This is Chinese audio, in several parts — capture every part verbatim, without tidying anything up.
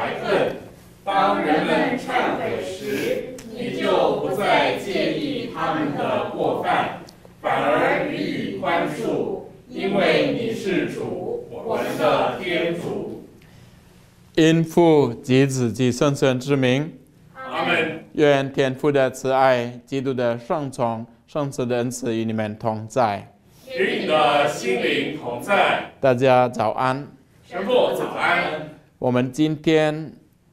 怀恨。当人们忏悔时，你就不再介意他们的过犯，反而予以宽恕，因为你是主，我们的天主。 因父及子及圣神之名， 阿们。 愿天父的慈爱、基督的圣宠、圣子的恩慈与你们同在。 与你的心灵同在。 大家早安。 神父早安。 我们今天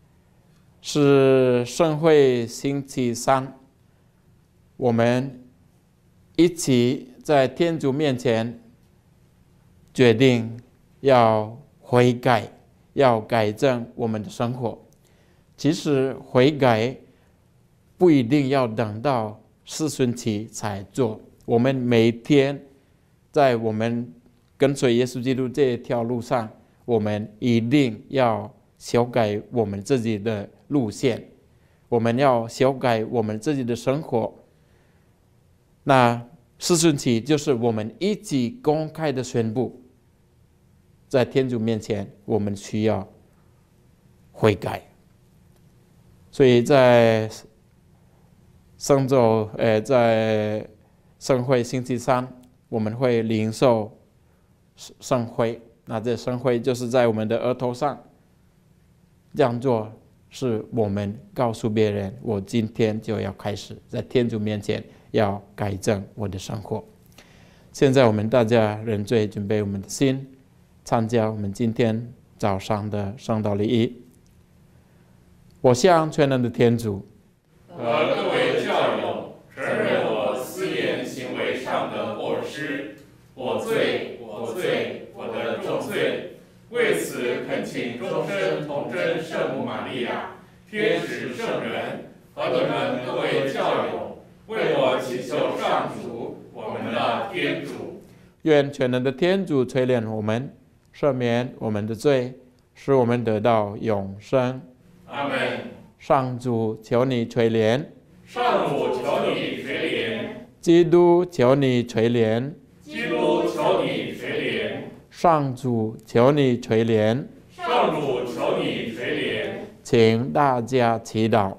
是圣会星期三，我们一起在天主面前决定要悔改，要改正我们的生活。其实悔改不一定要等到四旬期才做，我们每天在我们跟随耶稣基督这条路上，我们一定要修改我们自己的路线，我们要修改我们自己的生活。那四旬期就是我们一起公开的宣布，在天主面前我们需要悔改。所以在圣周，呃，在圣会星期三，我们会领受圣灰。那这圣灰就是在我们的额头上，这样做是我们告诉别人，我今天就要开始在天主面前要改正我的生活。现在我们大家认罪，准备我们的心，参加我们今天早上的圣道礼仪。我向全能的天主和各位教友承认我思言行为上的过失，我罪，我罪，我的重罪。为此恳请终身童真圣母玛利亚、天使圣人和你们各位教友为我祈求上主，我们的天主。 愿全能的天主垂怜我们，赦免我们的罪，使我们得到永生。 阿们。 上主，求你垂怜。 上主，求你垂怜。 基督，求你垂怜。 基督，求你垂怜。 上主，求你垂怜。 上主，求你垂怜。 请大家祈祷。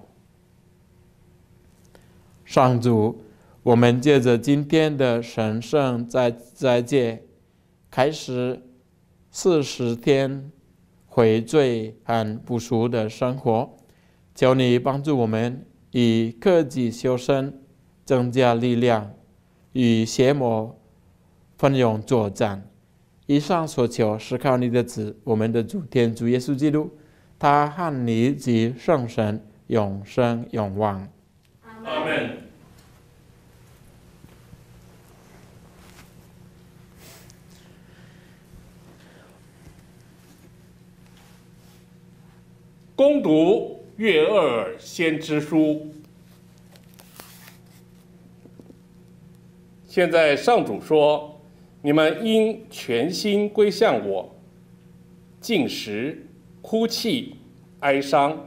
上主，我们借着今天的神圣斋斋戒，开始四十天悔罪和补赎的生活。求你帮助我们以克己修身，增加力量，与邪魔奋勇作战。以上所求是靠你的子，我们的主天主耶稣基督，他和你及圣神永生永望。 阿们。恭读岳厄尔先知书。现在上主说，你们应全心归向我，进食、哭泣、哀伤，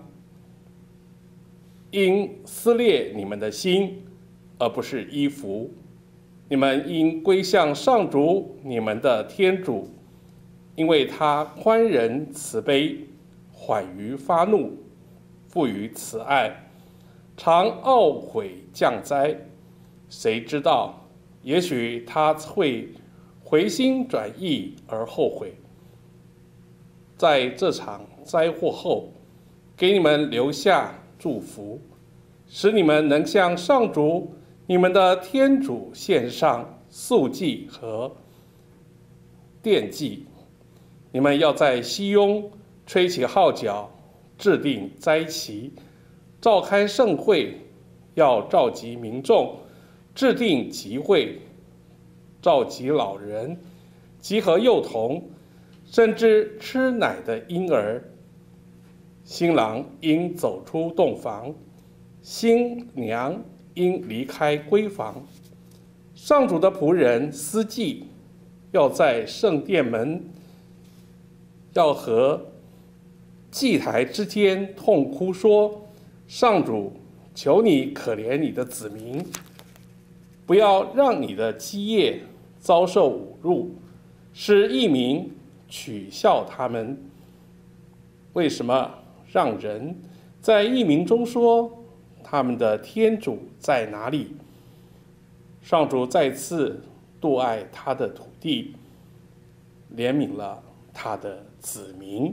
应撕裂你们的心，而不是衣服。你们应归向上主你们的天主，因为他宽仁慈悲，缓于发怒，富于慈爱，常懊悔降灾。谁知道，也许他会回心转意而后悔。在这场灾祸后，给你们留下祝福，使你们能向上主你们的天主献上素祭和奠祭。你们要在熙雍吹起号角，制定斋期，召开盛会，要召集民众，制定集会，召集老人，集合幼童，甚至吃奶的婴儿。新郎应走出洞房，新娘应离开闺房。上主的仆人司祭要在圣殿门，要和祭台之间痛哭说：上主，求你可怜你的子民，不要让你的基业遭受侮辱，使异民取笑他们。为什么让人在异民中说他们的天主在哪里。上主再次妒爱他的土地，怜悯了他的子民。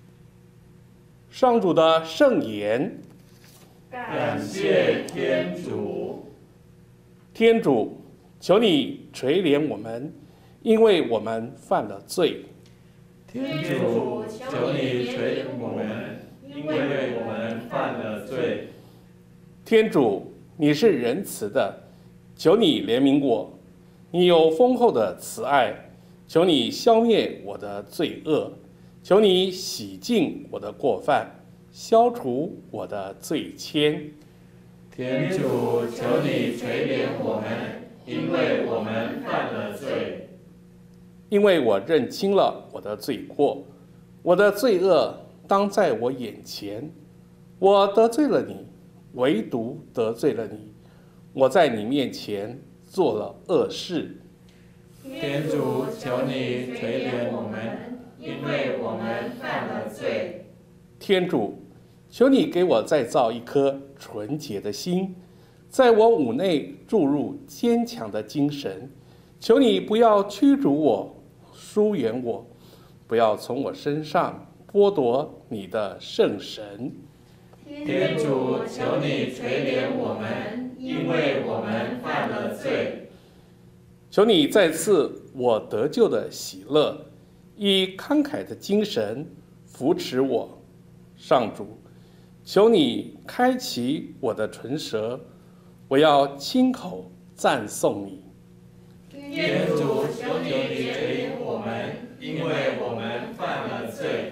上主的圣言。 感谢天主。 天主，求你垂怜我们，因为我们犯了罪。 天主，求你垂怜我们，因为我们犯了罪。 天主，你是仁慈的，求你怜悯我。你有丰厚的慈爱，求你消灭我的罪恶，求你洗净我的过犯，消除我的罪愆。 天主，求你垂怜我们，因为我们犯了罪。 因为我认清了我的罪过，我的罪恶当在我眼前。我得罪了你，唯独得罪了你。我在你面前做了恶事。 天主，求你垂怜我们，因为我们犯了罪。 天主，求你给我再造一颗纯洁的心，在我五内注入坚强的精神。求你不要驱逐我，疏远我，不要从我身上剥夺你的圣神。 天主，求你垂怜我们，因为我们犯了罪。 求你再赐我得救的喜乐，以慷慨的精神扶持我。上主，求你开启我的唇舌，我要亲口赞颂你。 天主，求你垂怜我们，因为我们犯了罪。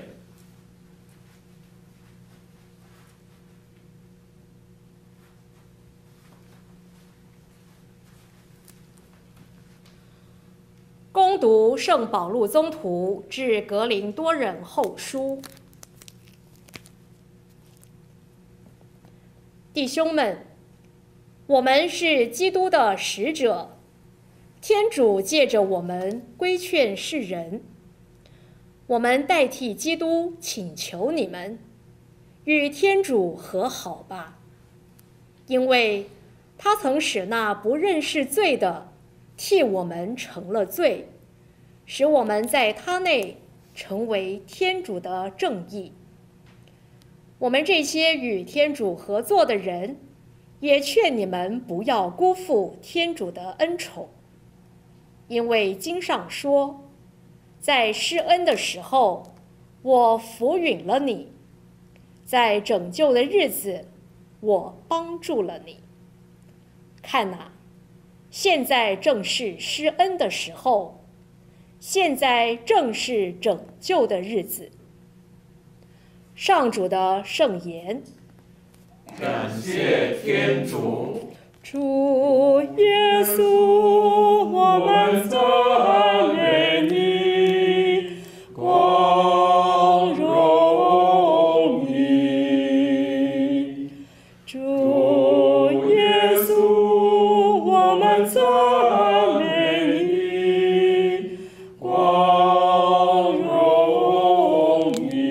恭读圣保禄宗徒致格林多人后书。弟兄们，我们是基督的使者，天主借着我们规劝世人。我们代替基督请求你们，与天主和好吧，因为他曾使那不认识罪的替我们成了罪，使我们在他内成为天主的正义。我们这些与天主合作的人，也劝你们不要辜负天主的恩宠，因为经上说，在施恩的时候，我扶允了你；在拯救的日子，我帮助了你。看哪，现在正是施恩的时候，现在正是拯救的日子。上主的圣言。 感谢天主。 主耶稣，我们赞美你，光荣你。主耶稣，我们赞美你，光荣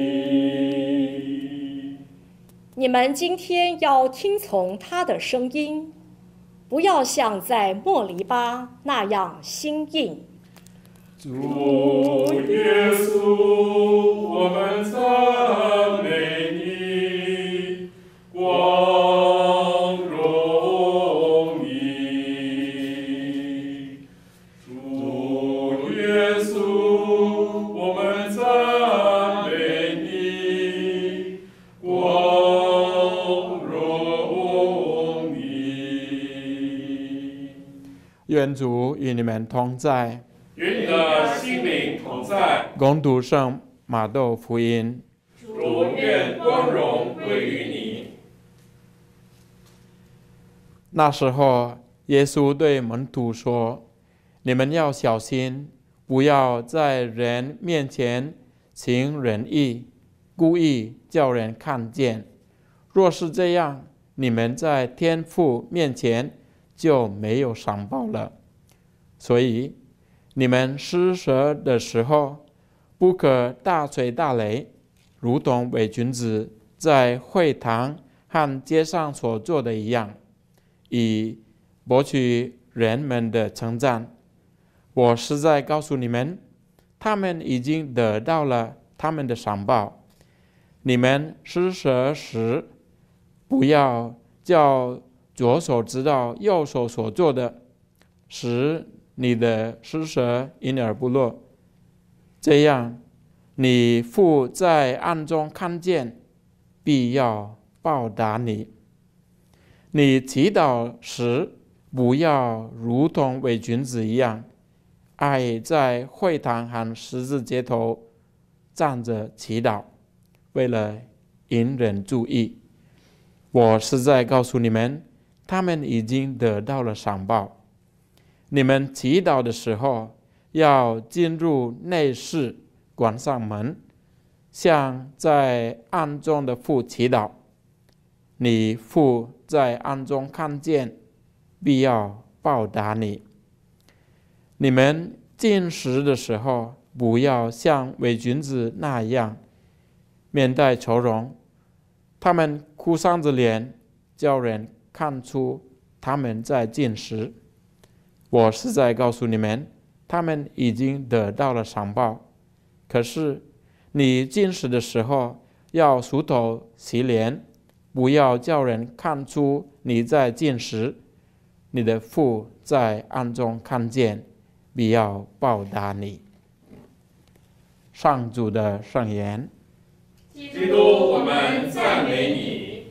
你。你们今天要听从他的声音，不要像在莫黎巴那样心硬。 主耶稣，我们赞美你，光荣你。主耶稣，我们赞美你，光荣你。愿主与你们同在。 与你的心灵同在。 恭读圣马窦福音。 主愿光荣归于你。 那时候，耶稣对门徒说：“你们要小心，不要在人面前行仁义，故意叫人看见。若是这样，你们在天父面前就没有赏报了。所以，你们施舍的时候，不可大吹大擂，如同伪君子， 在会堂和街上所做的一样，以博取人们的称赞。我实在告诉你们，他们已经得到了他们的赏报。你们施舍时，不要叫左手知道右手所做的，使你的施舍因而不落。这样，你父在暗中看见，必要报答你。你祈祷时，不要如同伪君子一样，爱在会堂和十字街头站着祈祷，为了引人注意。我实在告诉你们，他们已经得到了赏报。你们祈祷的时候，要进入内室，关上门，向在暗中的父祈祷。你父在暗中看见，必要报答你。你们进食的时候，不要像伪君子那样面带愁容，他们哭丧着脸，叫人看出他们在进食。我实在告诉你们，他们已经得到了赏报。可是你进食的时候，要梳头洗脸，不要叫人看出你在进食。你的父在暗中看见，必要报答你。上主的圣言。 基督，我们赞美你。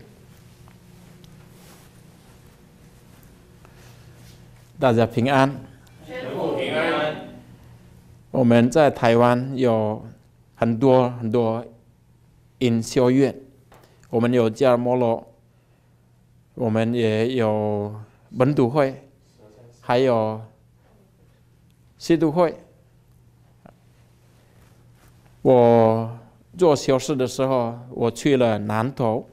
大家平安。 神父平安。 我们在台湾有很多很多隐修院，我们有加尔默罗，我们也有本笃会，还有西督会。我做修士的时候，我去了南投。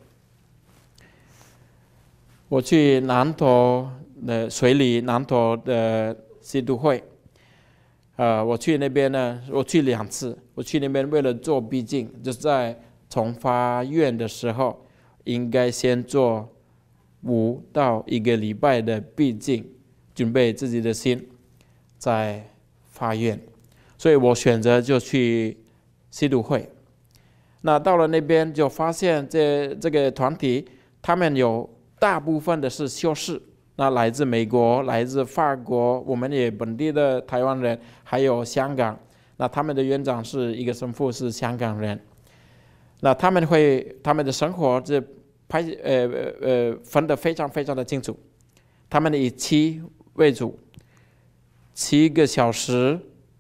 我去南投的水里，南投的西督会。呃，我去那边呢，我去两次。我去那边为了做毕竟，就是在从发院的时候，应该先做五到一个礼拜的毕竟，准备自己的心，再发院。所以我选择就去西督会。那到了那边就发现这这个团体，他们有大部分的是修士，那来自美国，来自法国，我们也本地的台湾人，还有香港。那他们的院长是一个神父，是香港人。那他们会他们的生活是排呃呃分得非常非常的清楚。他们以七为主，七个小时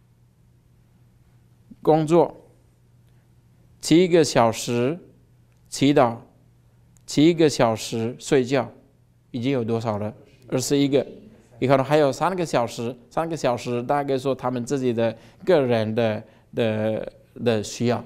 工作。七个小时祈祷，七个小时睡觉，已经有多少了？二十一个。你可能还有三个小时，三个小时大概说他们自己的个人的的的需要。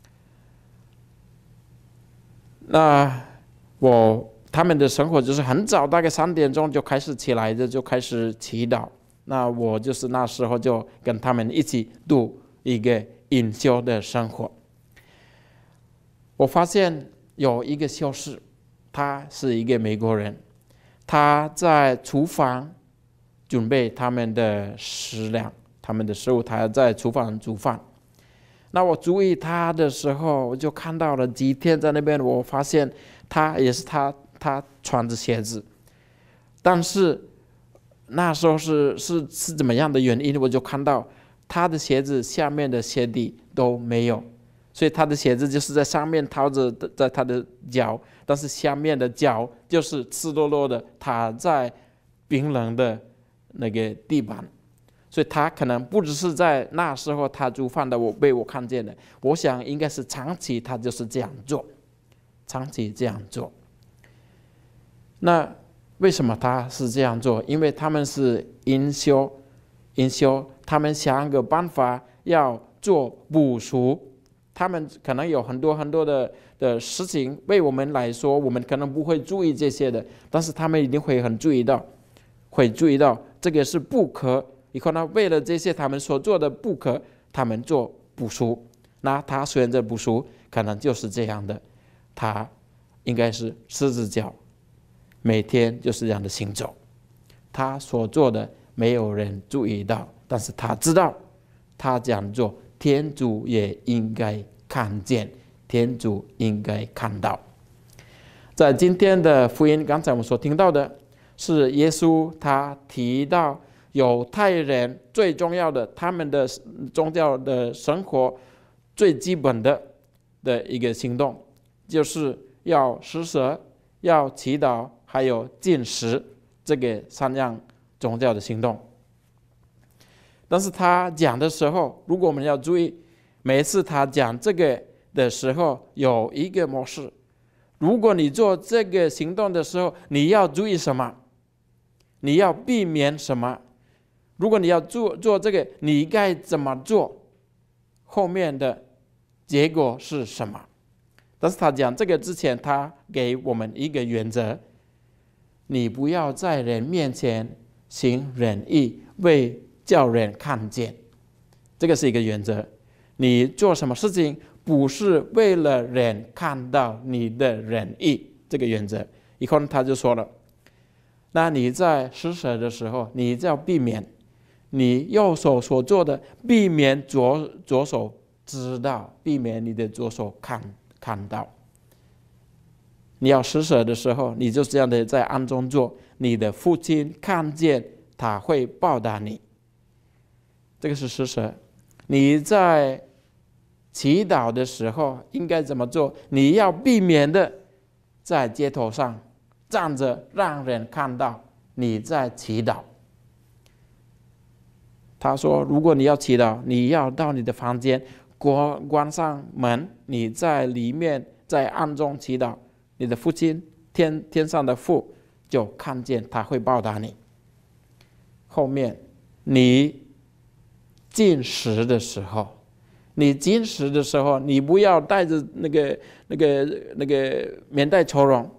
那我他们的生活就是很早，大概三点钟就开始起来的，就开始祈祷。那我就是那时候就跟他们一起度一个隐修的生活。我发现有一个修士，他是一个美国人，他在厨房准备他们的食粮，他们的食物，他在厨房煮饭。那我注意他的时候，我就看到了几天在那边，我发现他也是他他穿着鞋子，但是那时候是是是怎么样的原因，我就看到他的鞋子下面的鞋底都没有。所以他的鞋子就是在上面套着在他的脚，但是下面的脚就是赤裸裸的踏在冰冷的那个地板。所以他可能不只是在那时候他煮饭的我被我看见的，我想应该是长期他就是这样做，长期这样做。那为什么他是这样做？因为他们是隐修，隐修，他们想个办法要做补赎。他们可能有很多很多的的事情，为我们来说，我们可能不会注意这些的，但是他们一定会很注意到，会注意到这个是不可。你可能为了这些他们所做的不可，他们做补赎。那他选择补赎，可能就是这样的。 他应该是十字脚，每天就是这样的行走。他所做的没有人注意到，但是他知道，他这样做，天主也应该看见，天主应该看到。在今天的福音，刚才我们所听到的是耶稣他提到犹太人最重要的，他们的宗教的生活最基本的的一个行动，就是要施舍、要祈祷，还有禁食，这个三样宗教的行动。但是他讲的时候，如果我们要注意，每次他讲这个的时候有一个模式。如果你做这个行动的时候，你要注意什么？你要避免什么？如果你要做做这个，你该怎么做？后面的结果是什么？但是他讲这个之前，他给我们一个原则：你不要在人面前行仁义，为叫人看见。这个是一个原则。你做什么事情，不是为了人看到你的仁义，这个原则。以后他就说了，那你在施舍的时候，你就要避免你右手所做的，避免左左手知道，避免你的左手看看到。你要施舍的时候，你就这样的在暗中做，你的父亲看见，他会报答你。这个是施舍。你在祈祷的时候应该怎么做？你要避免的在街头上站着，让人看到你在祈祷。他说，如果你要祈祷，你要到你的房间，关关上门，你在里面在暗中祈祷，你的父亲天天上的父就看见，他会报答你。后面你进食的时候，你进食的时候，你不要带着那个那个那个面带愁容，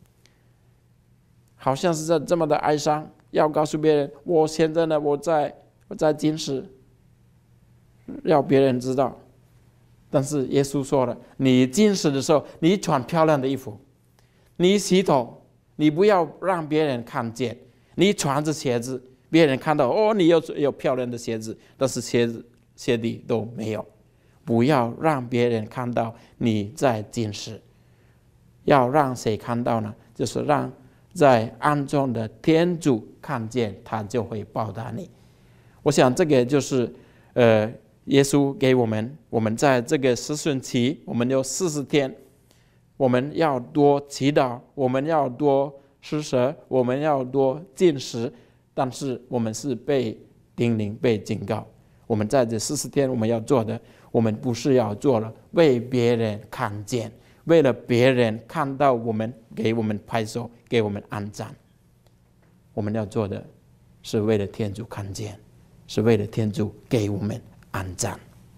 好像是这么的哀伤，要告诉别人，我现在呢，我在我在进食，要别人知道。但是耶稣说了，你进食的时候，你穿漂亮的衣服，你洗头，你不要让别人看见，你穿着鞋子，别人看到哦，你有有漂亮的鞋子，但是鞋子鞋底都没有。不要让别人看到你在进食，要让谁看到呢？就是让在暗中的天主看见，他就会报答你。我想这个就是呃，耶稣给我们，我们在这个施训期，我们有四十天，我们要多祈祷，我们要多施舍，我们要多进食，但是我们是被叮咛、被警告。我们在这四十天我们要做的，我们不是要做了为别人看见，为了别人看到我们，给我们拍手，给我们按赞。我们要做的是为了天主看见，是为了天主给我们按赞。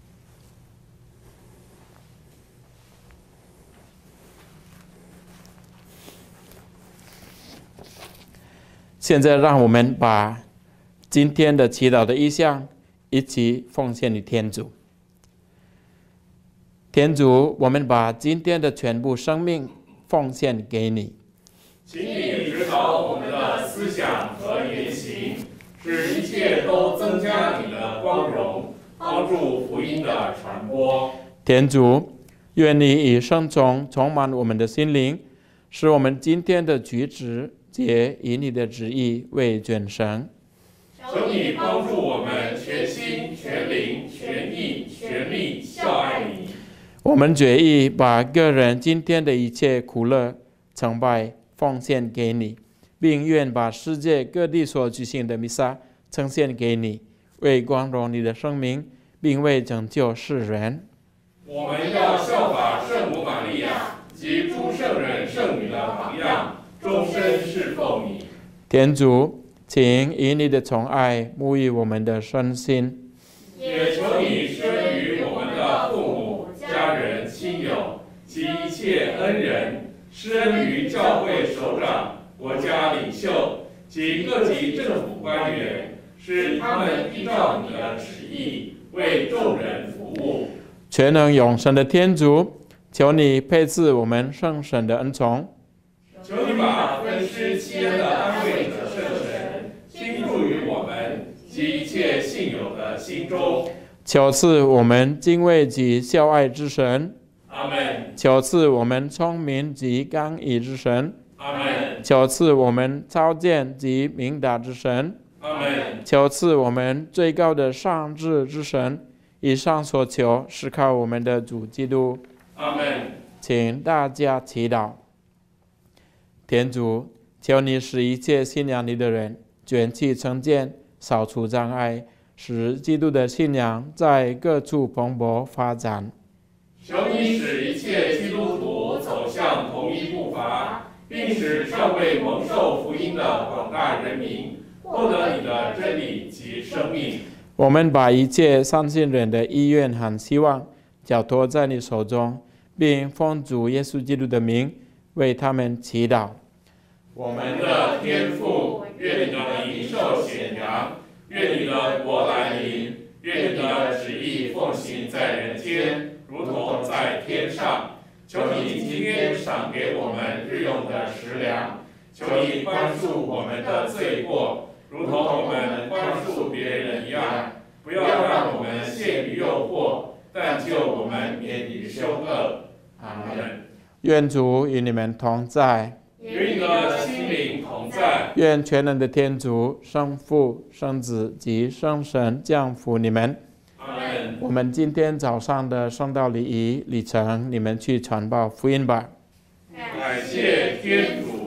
现在让我们把今天的祈祷的意向一起奉献于天主。天主，我们把今天的全部生命奉献给你， 请你指导我们的思想和言行，使一切都增加你的光荣，帮助福音的传播。 天主，愿你以圣宠充满我们的心灵，使我们今天的举止皆以你的旨意为准绳。 求你帮助我们全心全灵全意全力效爱你。 我们决意把个人今天的一切苦乐成败奉献给你，并愿把世界各地所举行的弥撒呈现给你，为光荣你的圣名，并为拯救世人。 我们要效法圣母玛利亚及诸圣人圣女的榜样，终身侍奉你。 天主，请以你的宠爱沐浴我们的身心， 也求你施于我们的父母、家人、亲友及一切恩人，施恩于教会首长、国家领袖及各级政府官员，使他们依照你的旨意为众人服务。 全能永生的天主， 求你配赐我们圣神的恩宠， 求你把分施期恩的安慰者圣神倾注于我们及一切信友的心中。 求赐我们敬畏及孝爱之神， 阿们。 求赐我们聪明及刚毅之神， 阿们。 求赐我们超见及明达之神， 阿们。 求赐我们最高的上智之神。以上所求是靠我们的主基督。 阿们。 请大家祈祷。天主，求你使一切信仰你的人卷起成见，扫除障碍，使基督的信仰在各处蓬勃发展。 求你使一切基督徒走向同一步伐，并使尚未蒙受福音的广大人民获得你的真理及生命。 我们把一切相信人的意愿和希望交托在你手中，并奉主耶稣基督的名为他们祈祷。 我们的天父，愿你的名受显扬，愿你的国来临，愿你的旨意奉行在人间，如同在天上。求你今天赏给我们日用的食粮，求你宽恕我们的罪过，如同我们宽恕别人一样。不要让我们陷于诱惑，但救我们免于凶恶。阿们。 愿主与你们同在， 与你的心灵同在。 愿全能的天主、圣父、圣子及圣神降福你们。 阿们。 我们今天早上的圣道礼仪礼程，你们去传报福音吧。 感谢天主。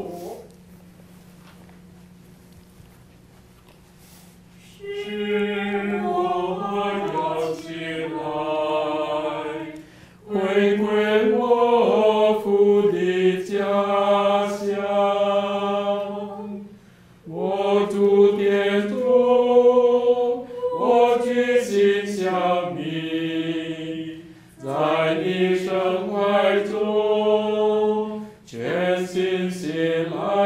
是我要起来，回归我父的家乡。我主天主，我决心向你，在你生怀中全心信赖。